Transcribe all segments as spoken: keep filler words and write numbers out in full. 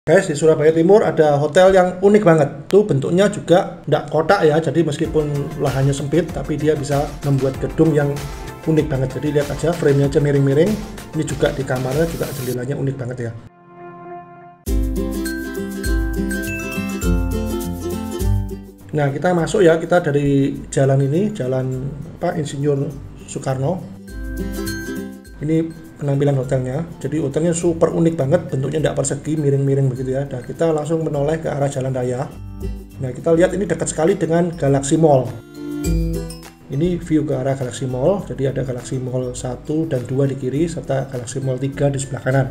Guys, di Surabaya Timur ada hotel yang unik banget. Tuh bentuknya juga tidak kotak ya, jadi meskipun lahannya sempit, tapi dia bisa membuat gedung yang unik banget. Jadi lihat aja, frame-nya aja miring-miring. Ini juga di kamarnya juga jendelanya unik banget ya. Nah, kita masuk ya, kita dari jalan ini, jalan apa, Insinyur Soekarno. Ini penampilan hotelnya. Jadi hotelnya super unik banget, bentuknya tidak persegi, miring-miring begitu ya. Dan kita langsung menoleh ke arah jalan raya. Nah, kita lihat ini dekat sekali dengan Galaxy Mall. Ini view ke arah Galaxy Mall. Jadi ada Galaxy Mall satu dan dua di kiri, serta Galaxy Mall tiga di sebelah kanan.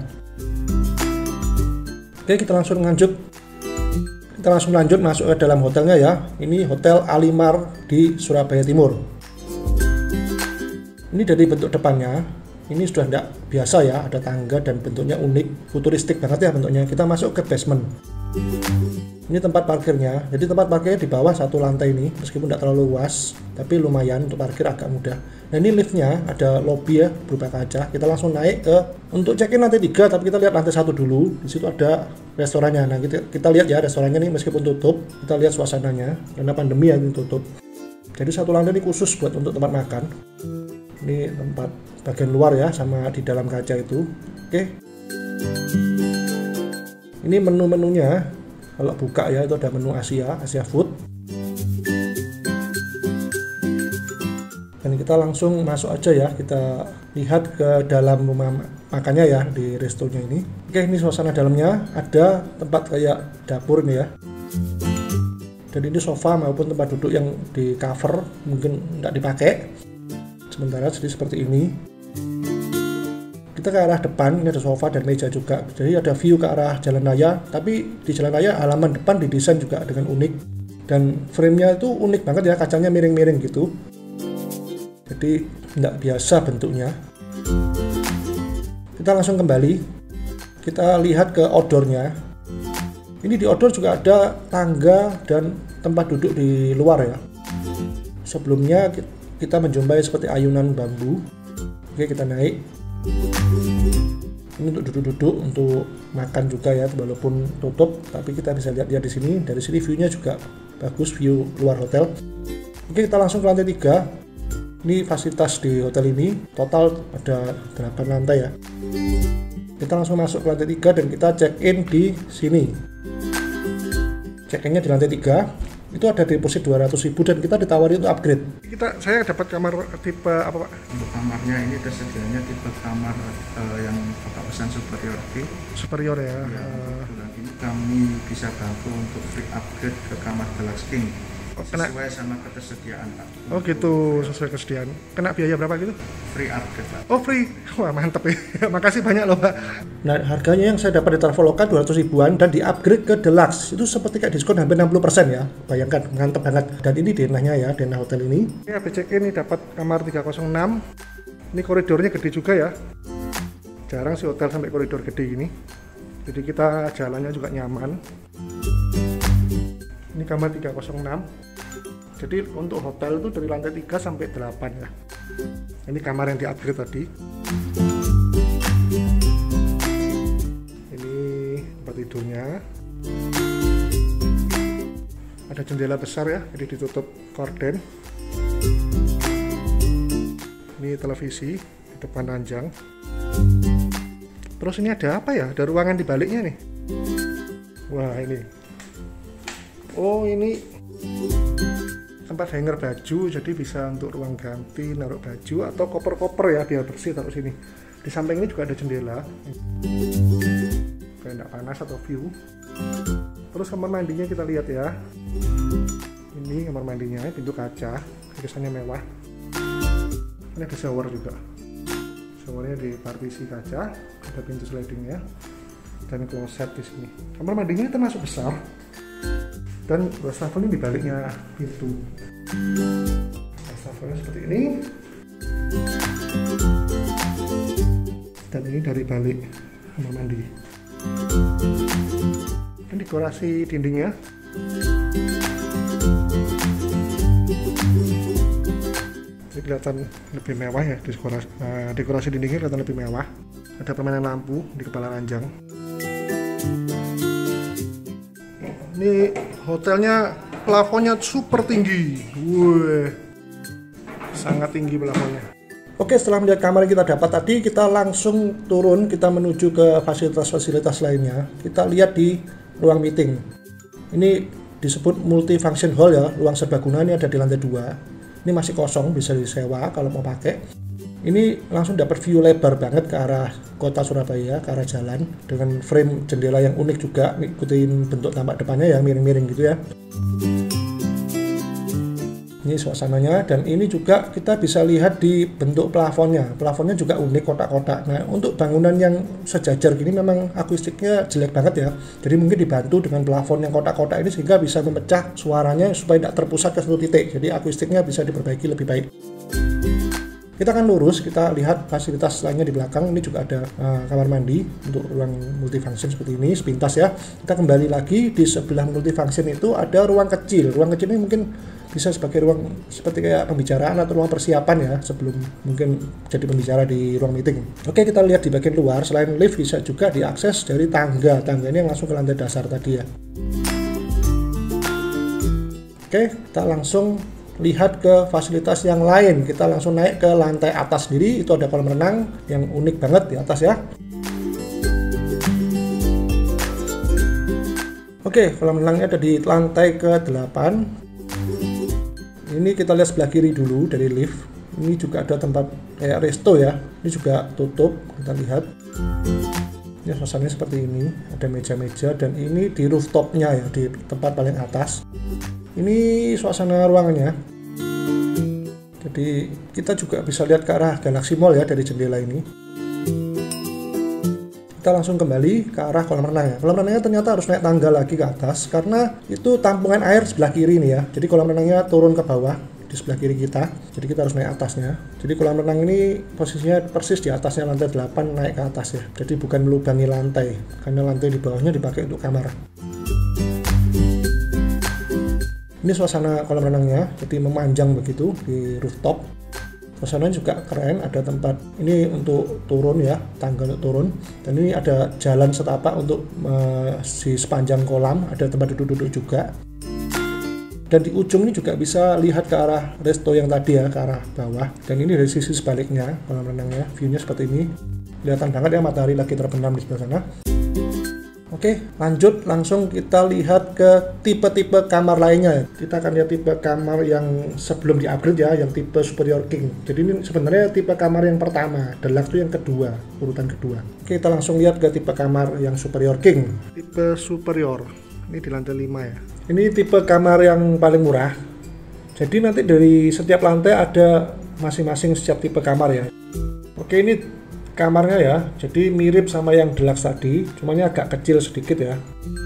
Oke, kita langsung lanjut. Kita langsung lanjut masuk ke dalam hotelnya ya. Ini Hotel Alimar di Surabaya Timur. Ini dari bentuk depannya, ini sudah tidak biasa ya, ada tangga dan bentuknya unik, futuristik banget ya bentuknya. Kita masuk ke basement. Ini tempat parkirnya, jadi tempat parkirnya di bawah satu lantai ini, meskipun tidak terlalu luas, tapi lumayan untuk parkir agak mudah. Nah, ini liftnya ada lobby ya, berupa kaca. Kita langsung naik ke, untuk check-in lantai tiga, tapi kita lihat lantai satu dulu. Di situ ada restorannya. Nah, kita, kita lihat ya restorannya nih, meskipun tutup, kita lihat suasananya, karena pandemi ya ini tutup. Jadi satu lantai ini khusus buat untuk tempat makan. Ini tempat bagian luar ya, sama di dalam kaca itu. Oke. Ini menu-menunya. Kalau buka ya, itu ada menu Asia, Asia Food. Dan kita langsung masuk aja ya, kita lihat ke dalam rumah makannya ya, di restonya ini. Oke, ini suasana dalamnya, ada tempat kayak dapur ini ya. Dan ini sofa maupun tempat duduk yang di cover, mungkin nggak dipakai sementara, jadi seperti ini. Kita ke arah depan, ini ada sofa dan meja juga, jadi ada view ke arah jalan raya. Tapi di jalan raya halaman depan didesain juga dengan unik, dan frame-nya itu unik banget ya, kacanya miring-miring gitu, jadi tidak biasa bentuknya. Kita langsung kembali, kita lihat ke outdoor-nya. Ini di outdoor juga ada tangga dan tempat duduk di luar ya. Sebelumnya kita menjumpai seperti ayunan bambu. Oke, kita naik. Ini untuk duduk-duduk, untuk makan juga ya, walaupun tutup, tapi kita bisa lihat-lihat di sini. Dari sini view-nya juga bagus, view luar hotel. Oke, kita langsung ke lantai tiga. Ini fasilitas di hotel ini, total ada delapan lantai ya. Kita langsung masuk ke lantai tiga dan kita check-in di sini. Check-in-nya di lantai tiga. Itu ada deposit dua ratus ribu dan kita ditawari untuk upgrade. Kita saya dapat kamar tipe apa, Pak? Untuk kamarnya ini tersedianya tipe kamar uh, yang Bapak pesan superiority. Superior ya. Ya, uh, ini kami bisa bantu untuk free upgrade ke kamar Galaxy King. Kena, sesuai sama ketersediaan, Pak. Oh gitu, sesuai kesediaan. Kena biaya berapa gitu? Free upgrade, Pak. Oh free, wah mantep ya. Makasih banyak loh, Pak. Nah, harganya yang saya dapat di Traveloka dua ratus ribuan dan di upgrade ke Deluxe. Itu seperti kayak diskon hampir enam puluh persen ya. Bayangkan, mantep banget. Dan ini denahnya ya, denah hotel ini. Ini habis check-in nih dapat kamar tiga nol enam. Ini koridornya gede juga ya. Jarang sih hotel sampai koridor gede gini. Jadi kita jalannya juga nyaman. Ini kamar tiga nol enam. Jadi untuk hotel itu dari lantai tiga sampai delapan ya. Ini kamar yang di-upgrade tadi. Ini tempat tidurnya. Ada jendela besar ya, jadi ditutup korden. Ini televisi di depan ranjang. Terus ini ada apa ya? Ada ruangan di baliknya nih. Wah, ini. Oh, ini tempat hanger baju, jadi bisa untuk ruang ganti, naruh baju atau koper-koper ya, biar bersih taruh sini. Di samping ini juga ada jendela, kayak tidak panas atau view. Terus kamar mandinya kita lihat ya. Ini kamar mandinya, pintu kaca, kesannya mewah. Ini ada shower juga. Showernya di partisi kaca, ada pintu slidingnya, dan kloset di sini. Kamar mandinya termasuk besar. Dan wastafelnya di baliknya pintu. Wastafelnya seperti ini. Dan ini dari balik kamar mandi. Dan dekorasi dindingnya. Ini kelihatan lebih mewah ya, dekorasi, uh, dekorasi dindingnya kelihatan lebih mewah. Ada permainan lampu di kepala ranjang. Ini hotelnya plafonnya super tinggi. Wih, sangat tinggi plafonnya. Oke, setelah melihat kamar yang kita dapat tadi, kita langsung turun, kita menuju ke fasilitas-fasilitas lainnya. Kita lihat di ruang meeting. Ini disebut multifunction hall ya, ruang serbaguna, ini ada di lantai dua. Ini masih kosong, bisa disewa kalau mau pakai. Ini langsung dapat view lebar banget ke arah kota Surabaya, ke arah jalan, dengan frame jendela yang unik juga, ngikutin bentuk tampak depannya ya, miring-miring gitu ya. Ini suasananya, dan ini juga kita bisa lihat di bentuk plafonnya. Plafonnya juga unik, kotak-kotak. Nah, untuk bangunan yang sejajar gini memang akustiknya jelek banget ya. Jadi mungkin dibantu dengan plafon yang kotak-kotak ini sehingga bisa memecah suaranya supaya tidak terpusat ke satu titik. Jadi akustiknya bisa diperbaiki lebih baik. Kita akan lurus, kita lihat fasilitas lainnya di belakang. Ini juga ada uh, kamar mandi untuk ruang multifunction seperti ini, sepintas ya. Kita kembali lagi, di sebelah multifunction itu ada ruang kecil. Ruang kecil ini mungkin bisa sebagai ruang seperti kayak pembicaraan atau ruang persiapan ya, sebelum mungkin jadi pembicara di ruang meeting. Oke, kita lihat di bagian luar, selain lift bisa juga diakses dari tangga. Tangga ini yang langsung ke lantai dasar tadi ya. Oke, kita langsung lihat ke fasilitas yang lain. Kita langsung naik ke lantai atas sendiri, itu ada kolam renang yang unik banget di atas ya. Oke, kolam renangnya ada di lantai ke delapan. Ini kita lihat sebelah kiri dulu dari lift. Ini juga ada tempat kayak resto ya. Ini juga tutup, kita lihat. Ini suasananya seperti ini, ada meja-meja, dan ini di rooftopnya ya, di tempat paling atas. Ini suasana ruangannya. Jadi kita juga bisa lihat ke arah Galaxy Mall ya dari jendela ini. Kita langsung kembali ke arah kolam renang ya. Kolam renangnya ternyata harus naik tangga lagi ke atas karena itu tampungan air sebelah kiri nih ya. Jadi kolam renangnya turun ke bawah di sebelah kiri kita. Jadi kita harus naik atasnya. Jadi kolam renang ini posisinya persis di atasnya lantai delapan, naik ke atas ya. Jadi bukan melubangi lantai karena lantai di bawahnya dipakai untuk kamar. Ini suasana kolam renangnya, jadi memanjang begitu di rooftop. Suasananya juga keren, ada tempat ini untuk turun ya, tangga untuk turun, dan ini ada jalan setapak untuk uh, di sepanjang kolam, ada tempat duduk-duduk juga. Dan di ujung ini juga bisa lihat ke arah resto yang tadi ya, ke arah bawah. Dan ini dari sisi sebaliknya kolam renangnya, view-nya seperti ini. Kelihatan banget ya matahari lagi terbenam di sebelah sana. Oke, lanjut langsung kita lihat ke tipe-tipe kamar lainnya. Kita akan lihat tipe kamar yang sebelum di-upgrade ya, yang tipe Superior King. Jadi ini sebenarnya tipe kamar yang pertama, Deluxe itu yang kedua, urutan kedua. Oke, kita langsung lihat ke tipe kamar yang Superior King. Tipe Superior, ini di lantai lima ya. Ini tipe kamar yang paling murah. Jadi nanti dari setiap lantai ada masing-masing setiap tipe kamar ya. Oke, ini kamarnya ya, jadi mirip sama yang Deluxe tadi, cuma ini agak kecil sedikit ya.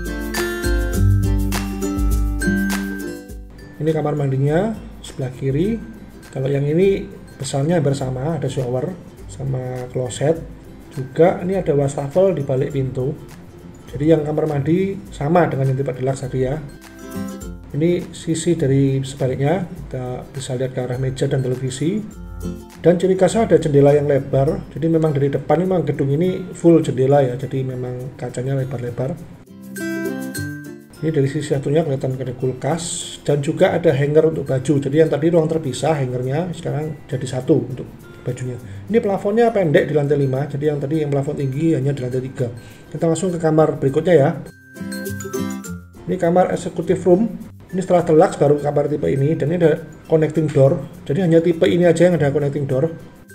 Ini kamar mandinya sebelah kiri. Kalau yang ini besarnya bersama, ada shower sama kloset. Juga ini ada wastafel di balik pintu. Jadi yang kamar mandi sama dengan yang tipe Deluxe tadi ya. Ini sisi dari sebaliknya, kita bisa lihat ke arah meja dan televisi. Dan ciri khasnya ada jendela yang lebar, jadi memang dari depan memang gedung ini full jendela ya, jadi memang kacanya lebar-lebar. Ini dari sisi satunya kelihatan ada kulkas, dan juga ada hanger untuk baju. Jadi yang tadi ruang terpisah hangernya, sekarang jadi satu untuk bajunya. Ini plafonnya pendek di lantai lima, jadi yang tadi yang plafon tinggi hanya di lantai tiga. Kita langsung ke kamar berikutnya ya. Ini kamar executive room. Ini setelah Deluxe baru kamar tipe ini, dan ini ada connecting door. Jadi hanya tipe ini aja yang ada connecting door.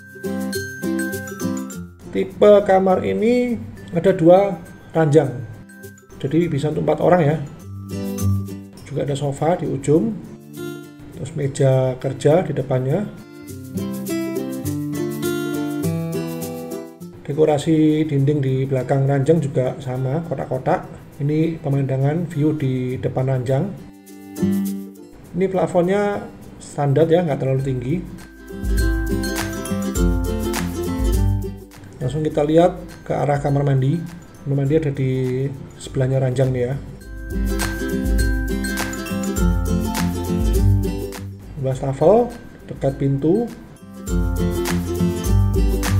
Tipe kamar ini ada dua ranjang, jadi bisa untuk empat orang ya. Juga ada sofa di ujung, terus meja kerja di depannya. Dekorasi dinding di belakang ranjang juga sama, kotak-kotak. Ini pemandangan view di depan ranjang. Ini plafonnya standar ya, nggak terlalu tinggi. Langsung kita lihat ke arah kamar mandi. Kamar mandi ada di sebelahnya ranjang nih ya. Wastafel dekat pintu.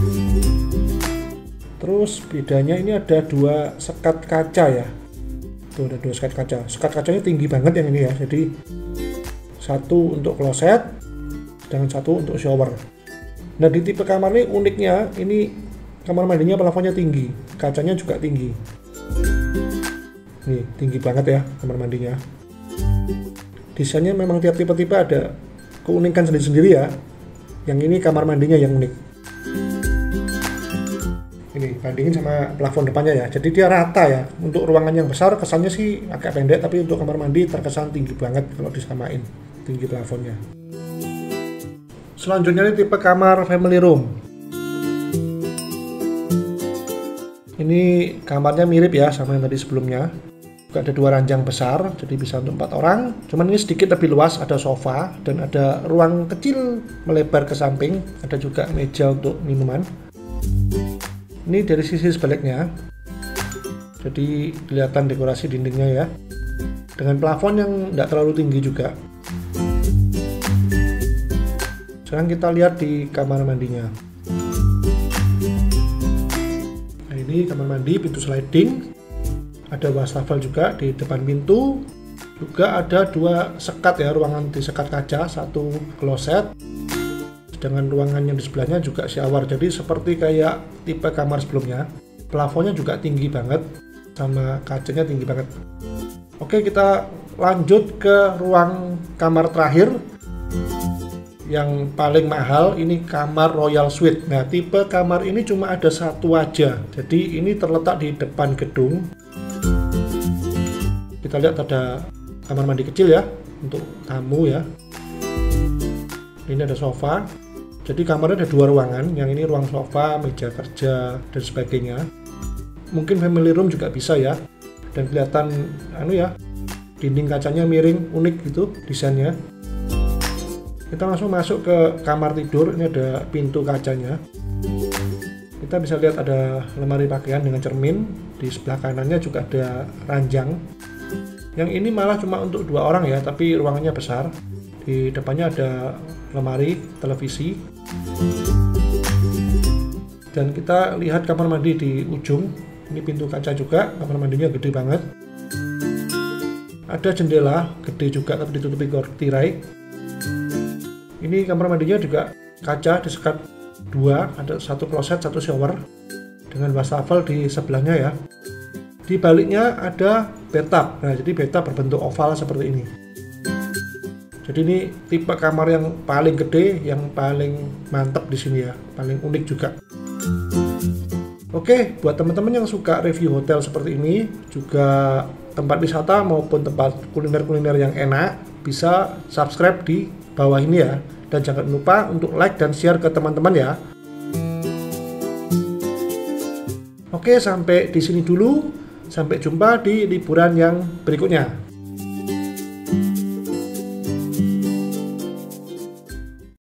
Terus bedanya ini ada dua sekat kaca ya. Tuh ada dua sekat kaca. Sekat kacanya tinggi banget yang ini ya. Jadi satu untuk kloset dan satu untuk shower. Nah di tipe kamar ini uniknya, ini kamar mandinya plafonnya tinggi, kacanya juga tinggi. Nih tinggi banget ya kamar mandinya. Desainnya memang tiap tipe-tipe ada keunikan sendiri-sendiri ya. Yang ini kamar mandinya yang unik. Ini bandingin sama plafon depannya ya. Jadi dia rata ya. Untuk ruangan yang besar kesannya sih agak pendek, tapi untuk kamar mandi terkesan tinggi banget kalau disamain tinggi plafonnya. Selanjutnya ini tipe kamar family room. Ini kamarnya mirip ya sama yang tadi sebelumnya. Juga ada dua ranjang besar, jadi bisa untuk empat orang. Cuman ini sedikit lebih luas, ada sofa dan ada ruang kecil melebar ke samping. Ada juga meja untuk minuman. Ini dari sisi sebaliknya. Jadi kelihatan dekorasi dindingnya ya. Dengan plafon yang tidak terlalu tinggi juga. Sekarang kita lihat di kamar mandinya. Nah ini kamar mandi, pintu sliding. Ada wastafel juga di depan pintu. Juga ada dua sekat ya, ruangan di sekat kaca, satu kloset. Sedangkan ruangan yang di sebelahnya juga shower. Jadi seperti kayak tipe kamar sebelumnya. Plafonnya juga tinggi banget, sama kacanya tinggi banget. Oke, kita lanjut ke ruang kamar terakhir. Yang paling mahal, ini kamar Royal Suite. Nah, tipe kamar ini cuma ada satu aja. Jadi ini terletak di depan gedung. Kita lihat ada kamar mandi kecil ya, untuk tamu ya. Ini ada sofa. Jadi kamarnya ada dua ruangan. Yang ini ruang sofa, meja kerja, dan sebagainya. Mungkin family room juga bisa ya. Dan kelihatan anu ya, dinding kacanya miring, unik gitu desainnya. Kita langsung masuk ke kamar tidur. Ini ada pintu kacanya. Kita bisa lihat ada lemari pakaian dengan cermin. Di sebelah kanannya juga ada ranjang. Yang ini malah cuma untuk dua orang ya, tapi ruangannya besar. Di depannya ada lemari, televisi. Dan kita lihat kamar mandi di ujung. Ini pintu kaca juga, kamar mandinya gede banget. Ada jendela, gede juga tapi ditutupi tirai. Ini kamar mandinya juga kaca, disekat dua, ada satu kloset, satu shower. Dengan wastafel di sebelahnya ya. Di baliknya ada bathtub. Nah, jadi bathtub berbentuk oval seperti ini. Jadi ini tipe kamar yang paling gede, yang paling mantap di sini ya, paling unik juga. Oke, buat teman-teman yang suka review hotel seperti ini, juga tempat wisata maupun tempat kuliner-kuliner yang enak, bisa subscribe di bawah ini ya. Dan jangan lupa untuk like dan share ke teman-teman ya. Oke, sampai di sini dulu. Sampai jumpa di liburan yang berikutnya.